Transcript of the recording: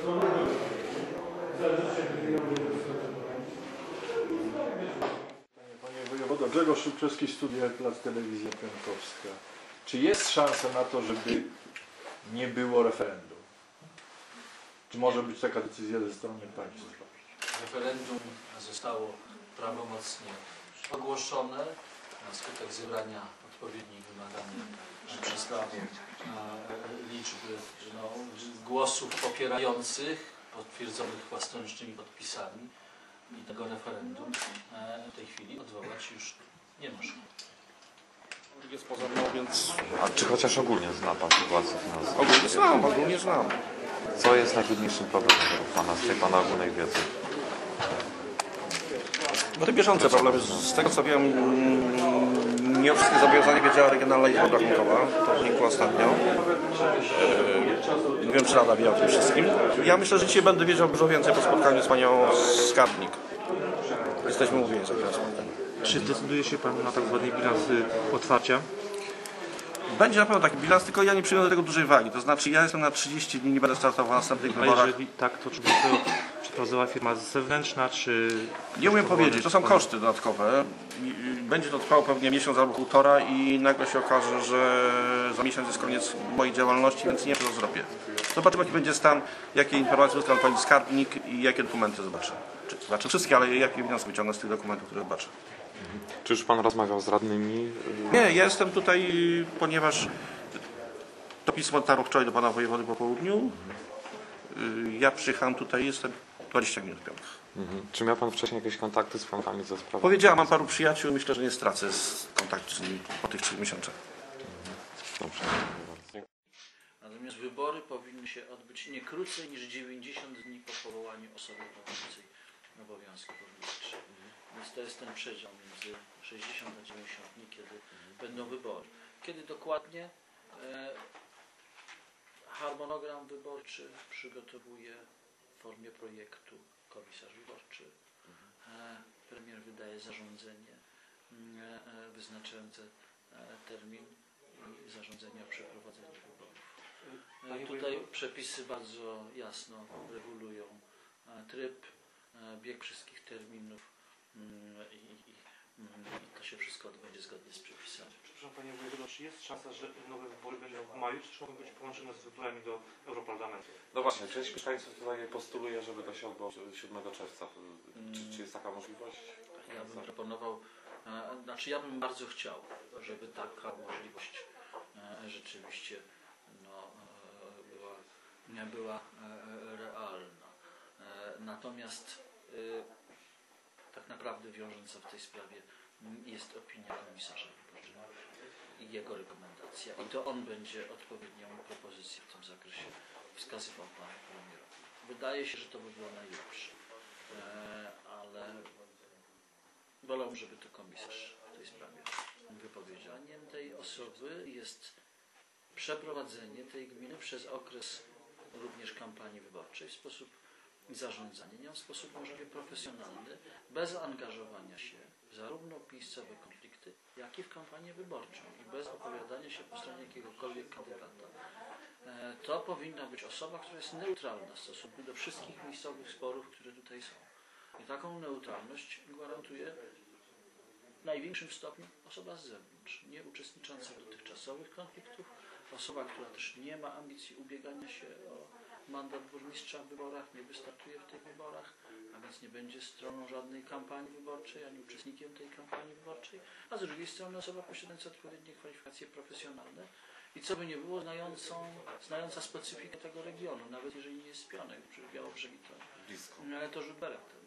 Panie wojewodo, Grzegorz Szybczewski, Studia Plac Telewizja Pionkowska. Czy jest szansa na to, żeby nie było referendum? Czy może być taka decyzja ze strony państwa? Referendum zostało prawomocnie ogłoszone na skutek zebrania odpowiednich wymaganych przez prawo liczby głosów popierających, potwierdzonych własnoręcznymi podpisami, i tego referendum w tej chwili odwołać już nie można. Jest poza mną, więc... A czy chociaż ogólnie zna Pan sytuację finansową? Ogólnie znam. Co jest najtrudniejszym problemem według Pana, z tej Pana ogólnej wiedzy? No te bieżące problemy. Z tego co wiem, nie o wszystkie zobowiązania wiedziała Regionalna Izba Obrachunkowa. To wynikło ostatnio. Nie wiem, czy Rada wie o tym wszystkim. Ja myślę, że dzisiaj będę wiedział dużo więcej po spotkaniu z Panią Skarbnik. Jesteśmy umówieni za chwilę spotkania. Czy zdecyduje się Pan na tak zwany bilans otwarcia? Będzie na pewno taki bilans, tylko ja nie przyjąłem do tego dużej wagi. To znaczy ja jestem na 30 dni, nie będę startował w następnych wyborach. A jeżeli tak, to czy będzie to przeprowadzała firma zewnętrzna, czy... Nie umiem powiedzieć, to są koszty dodatkowe. Będzie to trwało pewnie miesiąc albo półtora i nagle się okaże, że za miesiąc jest koniec mojej działalności, więc nie wiem, co zrobię. Zobaczymy, jaki będzie stan, jakie informacje uzyskał Pani Skarbnik i jakie dokumenty zobaczę. Znaczy wszystkie, ale jakie wnioski wyciągnę z tych dokumentów, które zobaczę. Czy już Pan rozmawiał z radnymi? Nie, ja jestem tutaj, ponieważ to pismo dotarło wczoraj do Pana Wojewody po południu. Ja przyjechałem tutaj, jestem 20 minut piątych. Czy miał Pan wcześniej jakieś kontakty z Pankami ze sprawą? Powiedziałem, mam paru przyjaciół, myślę, że nie stracę z kontaktu z nimi po tych 3 miesiącach. Dobrze. Natomiast wybory powinny się odbyć nie krócej niż 90 dni po powołaniu osoby pełniącej obowiązki publiczne. Więc to jest ten przedział między 60 a 90 dni, kiedy będą wybory. Kiedy dokładnie harmonogram wyborczy przygotowuje w formie projektu komisarz wyborczy. Premier wydaje zarządzenie wyznaczające termin i zarządzenie o przeprowadzeniu wyborów. Tutaj przepisy bardzo jasno regulują tryb, bieg wszystkich terminów i to się wszystko odbędzie zgodnie z przepisami. Przepraszam Panie Wojewodo, czy jest szansa, że nowe wybory będą w maju, czy mogą być połączone z wyborami do Europarlamentu? No właśnie, część mieszkańców tutaj postuluje, żeby to się odbyło 7 czerwca. Czy jest taka możliwość? Ja bym proponował, znaczy ja bym bardzo chciał, żeby taka możliwość rzeczywiście była realna. Natomiast tak naprawdę wiążąca w tej sprawie jest opinia komisarza wyborczego i jego rekomendacja. I to on będzie odpowiednią propozycję w tym zakresie wskazywał panu premierowi. Wydaje się, że to by było najlepsze, ale wolałbym, żeby to komisarz w tej sprawie wypowiedział. Zadaniem tej osoby jest przeprowadzenie tej gminy przez okres również kampanii wyborczej w sposób zarządzania nią w sposób możliwie profesjonalny, bez angażowania się zarówno w miejscowe konflikty, jak i w kampanię wyborczą i bez opowiadania się po stronie jakiegokolwiek kandydata. To powinna być osoba, która jest neutralna w stosunku do wszystkich miejscowych sporów, które tutaj są. I taką neutralność gwarantuje w największym stopniu osoba z zewnątrz, nie uczestnicząca w dotychczasowych konfliktów, osoba, która też nie ma ambicji ubiegania się o mandat burmistrza w wyborach, nie wystartuje w tych wyborach, a więc nie będzie stroną żadnej kampanii wyborczej, ani uczestnikiem tej kampanii wyborczej, a z drugiej strony osoba posiadająca odpowiednie kwalifikacje profesjonalne i co by nie było, znająca specyfikę tego regionu, nawet jeżeli nie jest z Pionek, czy Białobrzegi, to Żuberek.